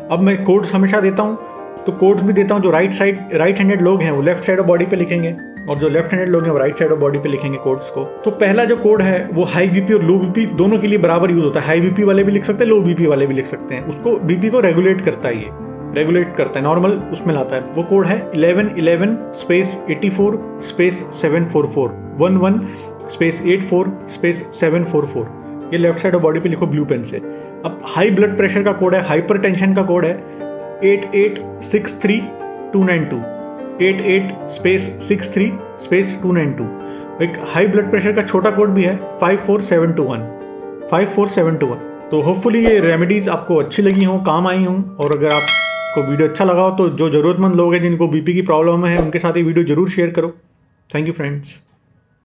अब मैं कोड्स हमेशा देता हूँ, तो कोड्स भी देता हूँ। जो राइट हैंडेड लोग हैं वो लेफ्ट साइड ऑफ बॉडी पे लिखेंगे, और जो लेफ्ट हैंडेड लोग हैं वो राइट साइड ऑफ बॉडी पे लिखेंगे कोड्स को। तो पहला जो कोड है वो हाई बीपी और लो बीपी दोनों के लिए बराबर यूज होता है। हाई बीपी वाले भी लिख सकते हैं, लो बीपी वाले भी लिख सकते हैं। उसको बीपी को रेगुलेट करता है, ये रेगुलेट करता है, नॉर्मल उसमें लाता है। वो कोड है 1111 स्पेस 84 स्पेस 744 11 स्पेस 84 स्पेस 744। ये लेफ्ट साइड ऑफ बॉडी पे लिखो ब्लू पेन से। अब हाई ब्लड प्रेशर का कोड है, हाइपर टेंशन का कोड है 8863292 88 स्पेस 63 स्पेस 292। एक हाई ब्लड प्रेशर का छोटा कोड भी है 54721 54721। तो होपफुली ये रेमेडीज आपको अच्छी लगी हों, काम आई हों। और अगर आपको वीडियो अच्छा लगा हो तो जो ज़रूरतमंद लोग हैं जिनको बीपी की प्रॉब्लम है उनके साथ ये वीडियो जरूर शेयर करो। Thank you friends.